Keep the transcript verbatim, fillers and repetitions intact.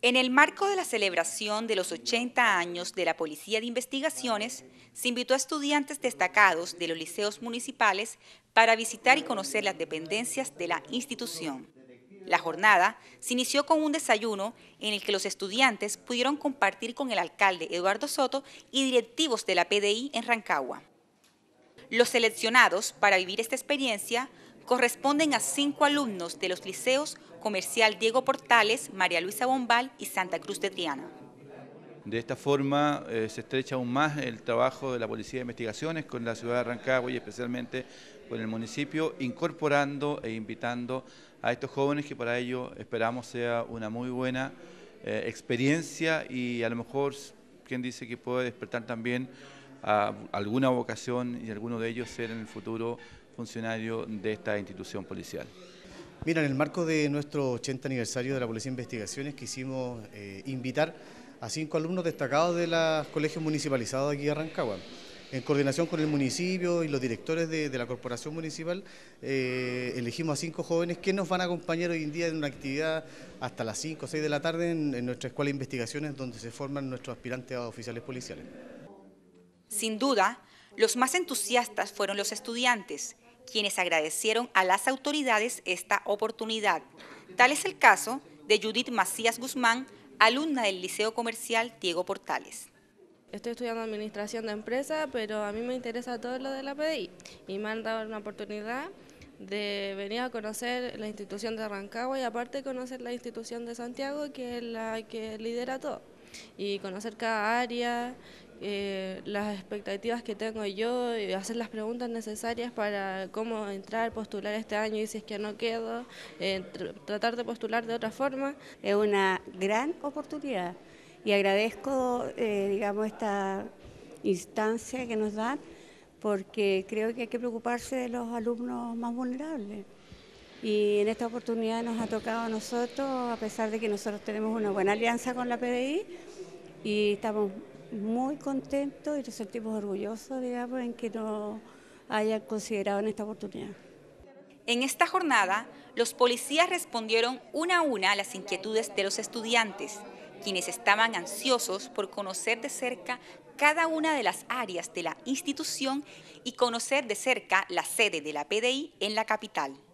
En el marco de la celebración de los ochenta años de la Policía de Investigaciones, se invitó a estudiantes destacados de los liceos municipales para visitar y conocer las dependencias de la institución. La jornada se inició con un desayuno en el que los estudiantes pudieron compartir con el alcalde Eduardo Soto y directivos de la P D I en Rancagua. Los seleccionados para vivir esta experiencia corresponden a cinco alumnos de los liceos Comercial Diego Portales, María Luisa Bombal y Santa Cruz de Triana. De esta forma eh, se estrecha aún más el trabajo de la Policía de Investigaciones con la ciudad de Rancagua y especialmente con el municipio, incorporando e invitando a estos jóvenes que para ello esperamos sea una muy buena eh, experiencia y a lo mejor, quien dice que puede despertar también a alguna vocación y alguno de ellos ser en el futuro funcionario de esta institución policial. Mira, en el marco de nuestro ochenta aniversario de la Policía de Investigaciones quisimos eh, invitar a cinco alumnos destacados de los colegios municipalizados aquí de Rancagua. En coordinación con el municipio y los directores de, de la corporación municipal, eh, elegimos a cinco jóvenes que nos van a acompañar hoy en día en una actividad hasta las cinco o seis de la tarde en, en nuestra escuela de investigaciones donde se forman nuestros aspirantes a oficiales policiales. Sin duda, los más entusiastas fueron los estudiantes, quienes agradecieron a las autoridades esta oportunidad. Tal es el caso de Judith Macías Guzmán, alumna del Liceo Comercial Diego Portales. Estoy estudiando Administración de Empresas, pero a mí me interesa todo lo de la P D I y me han dado una oportunidad de venir a conocer la institución de Rancagua y aparte conocer la institución de Santiago, que es la que lidera todo, y conocer cada área, eh, las expectativas que tengo yo y hacer las preguntas necesarias para cómo entrar, postular este año y si es que no quedo, eh, tr tratar de postular de otra forma. Es una gran oportunidad y agradezco, eh, digamos, esta instancia que nos dan, porque creo que hay que preocuparse de los alumnos más vulnerables. Y en esta oportunidad nos ha tocado a nosotros, a pesar de que nosotros tenemos una buena alianza con la P D I, y estamos muy contentos y nos sentimos orgullosos, digamos, en que nos hayan considerado en esta oportunidad. En esta jornada, los policías respondieron una a una a las inquietudes de los estudiantes, quienes estaban ansiosos por conocer de cerca cada una de las áreas de la institución y conocer de cerca la sede de la P D I en la capital.